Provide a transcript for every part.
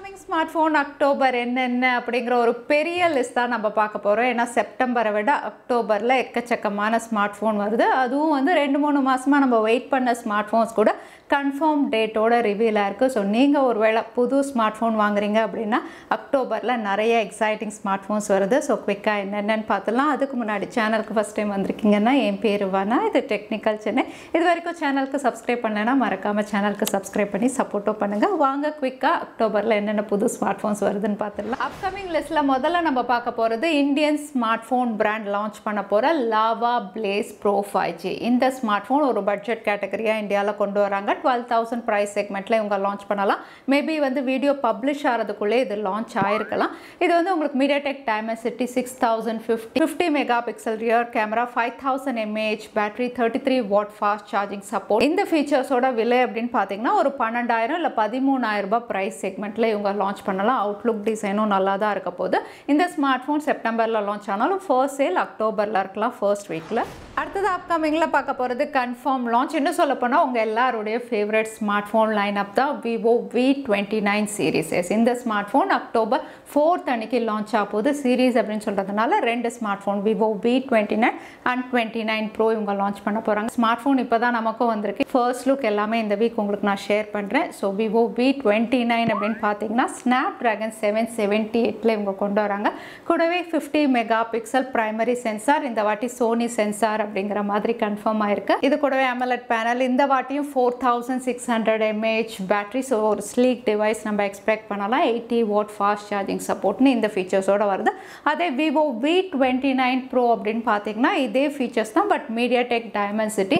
upcoming smartphone October என்னென்ன அப்படிங்கற ஒரு பெரிய லிஸ்ட் தான் நம்ம பார்க்க போறோம். ஏனா செப்டம்பரை விட அக்டோபர்ல எக்கச்சக்கமான ஸ்மார்ட்போன் வருது. அதுவும் வந்து 2-3 மாசமா நம்ம வெயிட் பண்ண ஸ்மார்ட்போன்ஸ் கூட கன்ஃபார்ம் டேட்டோட ரிவீல் ஆயிருக்கு. ஸோ நீங்கள் ஒருவேளை புது ஸ்மார்ட்ஃபோன் வாங்குறீங்க அப்படின்னா அக்டோபரில் நிறைய எக்ஸைட்டிங் ஸ்மார்ட்ஃபோன்ஸ் வருது. ஸோ குவிக்காக என்னென்னு பார்த்துலாம். அதுக்கு முன்னாடி சேனலுக்கு ஃபஸ்ட் டைம் வந்திருக்கீங்கன்னா என் பேர் வானா, இது டெக்னிக்கல் சென்னை. இது வரைக்கும் சேனலுக்கு சப்ஸ்கிரைப் பண்ணலைன்னா மறக்காமல் சேனலுக்கு சப்ஸ்கிரைப் பண்ணி சப்போர்ட்டும் பண்ணுங்கள். வாங்க குவிக்காக அக்டோபரில் என்னென்ன புது ஸ்மார்ட்ஃபோன்ஸ் வருதுன்னு பார்த்துடலாம். அப்கமிங் லிஸ்ட்டில் முதல்ல நம்ம பார்க்க போகிறது இந்தியன் ஸ்மார்ட்ஃபோன் பிராண்ட் லான்ச் பண்ண போகிற லாவா பிளேஸ் ப்ரோ 5G. இந்த ஸ்மார்ட்ஃபோன் ஒரு பட்ஜெட் கேட்டகரியாக இந்தியாவில் கொண்டு வராங்க. 12,000 price segmentல இவங்க லான்ச் பண்ணலாம். மேபி வந்து வீடியோ பப்ளிஷ் ஆகிறதுக்குள்ளே இது லான்ச் ஆயிருக்கலாம். இது வந்து உங்களுக்கு MediaTek Dimensity 6050 megapixel rear camera, 5000 mAh battery, 33 watt fast charging support. இந்த ஃபீச்சர்ஸோட விலை அப்படின்னு பார்த்தீங்கன்னா ஒரு 12,000 இல்லை 13,000 ரூபாய் ப்ரைஸ் செக்மெண்ட்டில் இவங்க லான்ச் பண்ணலாம். அவுட்லுக் டிசைனும் நல்லா தான் இருக்க போகுது. இந்த ஸ்மார்ட்ஃபோன் செப்டம்பரில் லான்ச் ஆனாலும் ஃபர்ஸ்ட் சேல் அக்டோபரில் இருக்கலாம், ஃபர்ஸ்ட் வீக்கில். அடுத்தது அப்கமிங்கில் பார்க்க போகிறது கன்ஃபார்ம் லான்ச். இன்னும் சொல்ல போனால் உங்கள் எல்லாருடைய ஃபேவரட் ஸ்மார்ட்ஃபோன் லைனப் தான் விவோ V29 சீரீஸ் எஸ். இந்த ஸ்மார்ட்ஃபோன் அக்டோபர் 4th அன்னைக்கு லான்ச் ஆக போகுது. சீரீஸ் அப்படின்னு சொல்கிறதுனால 2 smartphone Vivo V29 and 29 pro இவங்க லான்ச் பண்ண போகிறாங்க. ஸ்மார்ட்ஃபோன் இப்போ தான் நமக்கும் வந்திருக்கு. ஃபர்ஸ்ட் லுக் எல்லாமே இந்த வீக் உங்களுக்கு நான் ஷேர் பண்ணுறேன். ஸோ விவோ V29 அப்படின்னு பார்த்தீங்கன்னா Snapdragon 778 இவங்க கொண்டு வராங்க. கூடவே 50 மெகா பிக்சல் பிரைமரி சென்சார், இந்த வாட்டி சோனி சென்சார் அப்படிங்கிற மாதிரி கன்ஃபார்ம் ஆயிருக்கு. இது கூடவே AMOLED பேனல், இந்த வாட்டியும் 4600 mAh பேட்டரி. ஸோ ஒரு ஸ்லீக் டிவைஸ் நம்ம எக்ஸ்பெக்ட் பண்ணலாம். 80 வாட் ஃபாஸ்ட் சார்ஜிங் சப்போர்ட்னு இந்த ஃபீச்சர்ஸோட வருது. அதே விவோ V29 ப்ரோ அப்படின்னு பார்த்தீங்கன்னா இதே ஃபீச்சர்ஸ் தான், பட் MediaTek Dimensity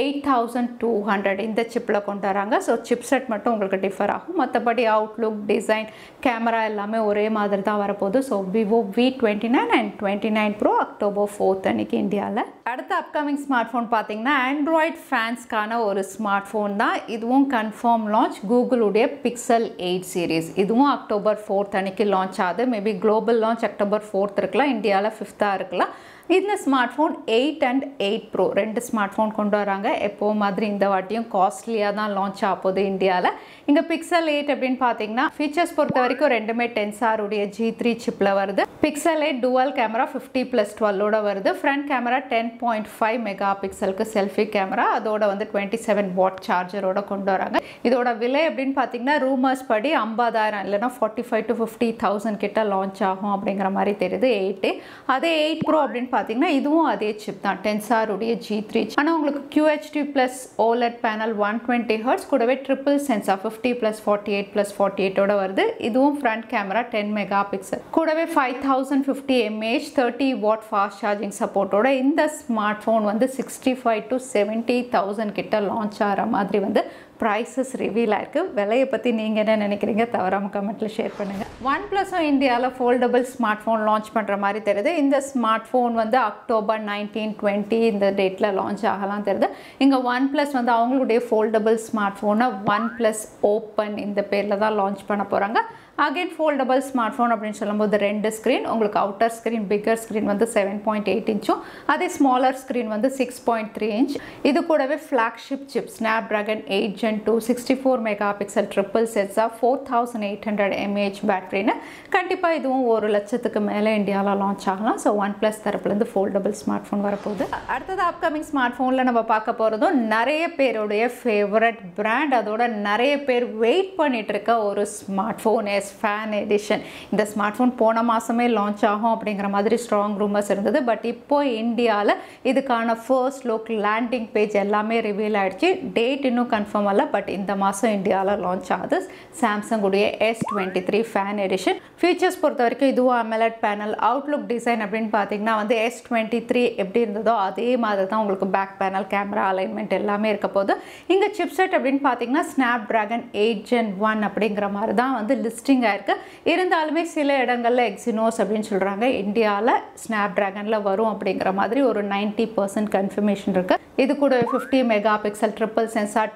8200 இந்த சிப்பில் கொண்டு வராங்க. ஸோ சிப் செட் மட்டும் உங்களுக்கு டிஃபர் ஆகும். மற்றபடி அவுட்லுக், டிசைன், கேமரா எல்லாமே ஒரே மாதிரி தான் வரப்போகுது. So Vivo V29 and 29 pro October 4th அன்னைக்கு இந்தியாவில். அடுத்த அப்கமிங் ஸ்மார்ட்ஃபோன் பார்த்தீங்கன்னா ஆண்ட்ராய்ட் ஃபேன்ஸ்க்கான ஒரு ஸ்மார்ட்ஃபோன் தான். இதுவும் கன்ஃபார்ம் லான்ச். கூகுளுடைய Pixel 8 சீரீஸ். இதுவும் அக்டோபர் 4th அன்னைக்கு லான்ச் ஆகுது. Maybe global launch October 4th இருக்கலாம், இந்தியாவில் 5th இருக்கலாம். இந்த ஸ்மார்ட்ஃபோன் 8 அண்ட் 8 ப்ரோ 2 ஸ்மார்ட்ஃபோன் கொண்டு வராங்க. எப்போ மாதிரி இந்த வாட்டியும் காஸ்ட்லியாக தான் லான்ச் ஆகுது இந்தியாவில். இங்கே Pixel 8 அப்படின்னு பார்த்தீங்கன்னா ஃபீச்சர்ஸ் பொறுத்த வரைக்கும் ரெண்டுமே 10 உடைய G3 சிப்பில் வருது. Pixel 8 டுவல் கேமரா 50+12 வருது. ஃப்ரண்ட் கேமரா 10.5 மெகா பிக்சலுக்கு செல்ஃபி கேமரா, அதோட வந்து 27 வாட் சார்ஜரோட கொண்டு வராங்க. இதோட விலை அப்படின்னு பார்த்தீங்கன்னா ரூமர்ஸ் படி 50,000 இல்லைனா 45,000 to 50,000 கிட்ட லான்ச் ஆகும் அப்படிங்கிற மாதிரி தெரியுது 8. அதே 8 ப்ரோ அப்படின்னு பார்த்தீங்கன்னா இதுவும் அதே சிப் தான், 10 உடைய G3. ஆனால் உங்களுக்கு QHD+ OLED பேனல் 120 Hz கூடவே ட்ரிபிள் சென்சார் 50+48+48 வருது. இதுவும் ஃப்ரண்ட் கேமரா 10 மெகா பிக்சல் கூடவே 5050 mAh 30 வாட் ஃபாஸ்ட் சார்ஜிங் சப்போர்ட்டோட இந்த ஸ்மார்ட்ஃபோன் வந்து 65,000 to 70,000 கிட்ட லான்ச் ஆகிற மாதிரி வந்து ப்ரைஸஸ் ரிவீல் ஆயிருக்கு. விலையை பற்றி நீங்கள் என்ன நினைக்கிறீங்க தவறாமல் கமெண்ட்டில் ஷேர் பண்ணுங்கள். OnePlusம் இந்தியாவில் ஃபோல்டபுள் ஸ்மார்ட்ஃபோன் லான்ச் பண்ணுற மாதிரி தெரியுது. இந்த ஸ்மார்ட்ஃபோன் வந்து அக்டோபர் 19-20 இந்த டேட்டில் லான்ச் ஆகலாம் தெரியுது. இங்கே OnePlus வந்து அவங்களுடைய ஃபோல்டபுள் ஸ்மார்ட்ஃபோனை OnePlus ஓப்பன் இந்த பேரில் தான் லான்ச் பண்ண போகிறாங்க. அகைன் ஃபோல்டபுள் ஸ்மார்ட்ஃபோன் அப்படின்னு சொல்லும்போது 2 ஸ்க்ரீன், உங்களுக்கு அவுட்டர் ஸ்க்ரீன் பிக்கர் ஸ்க்ரீன் வந்து 7.8 இன்ச்சும், அதே ஸ்மாலர் ஸ்க்ரீன் வந்து 6.3 இன்ச். இது கூடவே flagship chip Snapdragon 8 Gen 2 64 mega pixel triple sensor 4800 mAh பேட்டரின்னு கண்டிப்பாக இதுவும் 1,00,000க்கு மேலே இந்தியாவில் லான்ச் ஆகலாம். ஸோ OnePlus தரப்புலேருந்து ஃபோல்டபுள் ஸ்மார்ட் ஃபோன் வரப்போகுது. அடுத்தது அப்கமிங் ஸ்மார்ட் ஃபோனில் நம்ம பார்க்க போகிறதும் நிறைய பேருடைய ஃபேவரட் பிராண்ட், அதோட நிறைய பேர் வெயிட் பண்ணிட்டு இருக்க ஒரு ஸ்மார்ட் ஃபோன் ஃபேன் எடிஷன். இந்த ஸ்மார்ட்ஃபோன் போன மாதமே லான்ச் ஆகும் அப்படிங்கிற மாதிரி ஸ்ட்ராங் ரூமர்ஸ் இருந்தது. பட் இப்போ இந்தியாவில் இதுக்கான ஃபர்ஸ்ட் லுக், லேண்டிங் பேஜ் எல்லாமே ரிவீல் ஆகிடுச்சு. டேட் இன்னும் கன்ஃபார்ம் அல்ல, பட் இந்த மாதம் இந்தியாவில் லான்ச் ஆகுது சாம்சங் உடைய S23 ஃபேன் எடிஷன். ஃபீச்சர்ஸ் பொறுத்த வரைக்கும் இதுவும் AMOLED பேனல். அவுட்லுக் டிசைன் அப்படின்னு பார்த்தீங்கன்னா வந்து S23 எப்படி இருந்ததோ அதே மாதிரி தான் உங்களுக்கு பேக் பேனல், கேமரா அலைன்மெண்ட் எல்லாமே இருக்க போது. இங்கே சிப்செட் அப்படின்னு பார்த்தீங்கன்னா Snapdragon 8 Gen 1 அப்படிங்கிற மாதிரி தான் வந்து லிஸ்டிங் ஆயிருக்கு. இருந்தாலுமே சில இடங்களில் எக்ஸினோஸ் அப்படின்னு சொல்கிறாங்க. இந்தியாவில் ஸ்னாப்ட்ராகனில் வரும் அப்படிங்கிற மாதிரி ஒரு 90% கன்ஃபர்மேஷன் இருக்குது. இது கூட 50 mega pixel triple sensor, 10 mega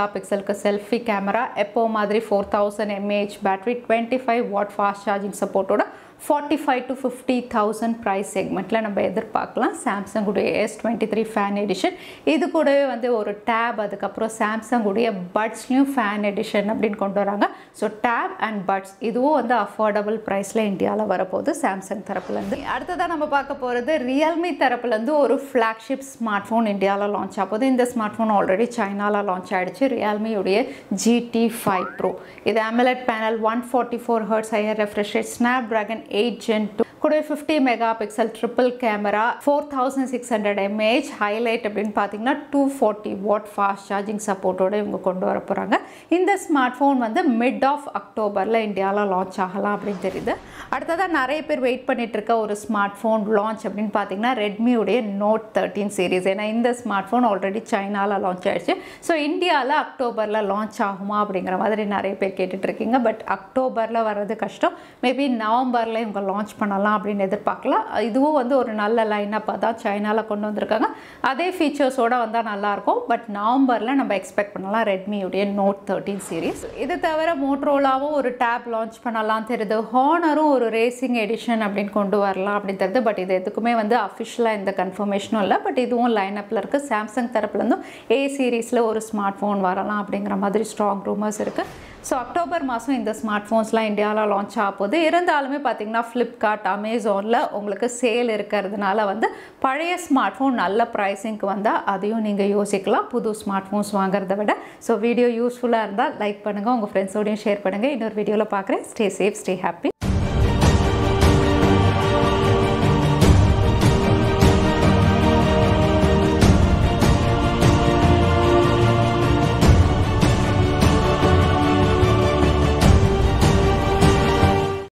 mega பிக்சலுக்கு செல்ஃபி கேமரா, எப்போ மாதிரி 4000 mAh battery, 25 watt fast charging சப்போர்ட்டோட 45 to 50,000 ப்ரைஸ் செக்மெண்ட்டில் நம்ம எதிர்பார்க்கலாம். சாம்சங் உடைய S23 ஃபேன் எடிஷன், இது கூடவே வந்து ஒரு டேப், அதுக்கப்புறம் சாம்சங் உடைய பட்ஸ்லையும் ஃபேன் எடிஷன் அப்படின்னு கொண்டு வராங்க. ஸோ டேப் அண்ட் பட்ஸ் இதுவும் வந்து அஃபோர்டபுள் ப்ரைஸில் இந்தியாவில் வரப்போகுது சாம்சங் தரப்புலேருந்து. அடுத்ததாக நம்ம பார்க்க போகிறது ரியல்மி தரப்புலேருந்து ஒரு ஃப்ளாக்ஷிப் ஸ்மார்ட் ஃபோன் இந்தியாவில் லான்ச் ஆகுது. இந்த ஸ்மார்ட் ஃபோன் ஆல்ரெடி சைனாவில் லான்ச் ஆகிடுச்சு. ரியல்மியுடைய GT5 Pro. இது AMOLED panel, 144 Hz higher refresh rate, Snapdragon 8 Gen 2 கூட 50 mega pixel triple camera, 4600 mAh highlight அப்படின்னு பார்த்தீங்கன்னா 240 வாட் ஃபாஸ்ட் சார்ஜிங் சப்போர்ட்டோடு இவங்க கொண்டு வர போகிறாங்க. இந்த ஸ்மார்ட் ஃபோன் வந்து மிட் ஆஃப் அக்டோபரில் இந்தியாவில் லான்ச் ஆகலாம் அப்படின்னு தெரியுது. அடுத்ததாக நிறைய பேர் வெயிட் பண்ணிட்டு இருக்க ஒரு ஸ்மார்ட் ஃபோன் லான்ச் அப்படின்னு பார்த்தீங்கன்னா ரெட்மியுடைய Note 13 சீரீஸ். ஏன்னா இந்த ஸ்மார்ட் ஃபோன் ஆல்ரெடி சைனாவில் லான்ச் ஆயிடுச்சு. ஸோ இந்தியாவில் அக்டோபரில் லான்ச் ஆகுமா அப்படிங்கிற மாதிரி நிறைய பேர் கேட்டுட்ருக்கீங்க. பட் அக்டோபரில் வர்றது கஷ்டம். மேபி நவம்பரில் இவங்க லான்ச் பண்ணலாம் அப்படின்னு எதிர்பார்க்கலாம். இதுவும் வந்து ஒரு நல்ல லைனப்பாக தான் சைனாவில் கொண்டு வந்திருக்காங்க. அதே ஃபீச்சர்ஸோடு வந்தால் நல்லாயிருக்கும். பட் நவம்பரில் நம்ம எக்ஸ்பெக்ட் பண்ணலாம் ரெட்மியுடைய Note 13 சீரீஸ். இது தவிர மோட்ரோலாவும் ஒரு டேப் லான்ச் பண்ணலாம் தெரியுது. ஹானரும் ஒரு ரேசிங் எடிஷன் அப்படின்னு கொண்டு வரலாம் அப்படின்னு தெரியுது. பட் இது எதுக்குமே வந்து அஃபிஷியலாக எந்த கன்ஃபர்மேஷனும் இல்லை. பட் இதுவும் லைனப்பில் இருக்குது. சாம்சங் தரப்புலேருந்தும் A சீரீஸில் ஒரு ஸ்மார்ட் ஃபோன் வரலாம் அப்படிங்கிற மாதிரி ஸ்ட்ராங் ரூமர்ஸ் இருக்குது. ஸோ அக்டோபர் மாதம் இந்த ஸ்மார்ட் ஃபோன்ஸ்லாம் இந்தியாவில் லான்ச் ஆக போகுது. இருந்தாலுமே பார்த்திங்கன்னா ஃப்ளிப்கார்ட், அமேசானில் உங்களுக்கு சேல் இருக்கிறதுனால வந்து பழைய ஸ்மார்ட் ஃபோன் நல்ல ப்ரைஸிங்க்கு வந்தால் அதையும் நீங்கள் யோசிக்கலாம் புது ஸ்மார்ட் ஃபோன்ஸ் வாங்குறத விட. ஸோ வீடியோ யூஸ்ஃபுல்லாக இருந்தால் லைக் பண்ணுங்கள், உங்கள் ஃப்ரெண்ட்ஸோடையும் ஷேர் பண்ணுங்கள். இன்னொரு வீடியோவில் பார்க்குறேன். Stay safe, stay happy.